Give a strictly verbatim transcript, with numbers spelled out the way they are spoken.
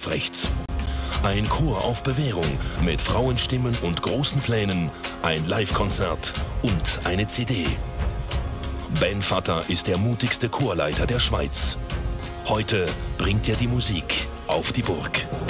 auf rechts. Ein Chor auf Bewährung mit Frauenstimmen und großen Plänen, ein Live-Konzert und eine C D. Ben Vatter ist der mutigste Chorleiter der Schweiz. Heute bringt er die Musik auf die Burg.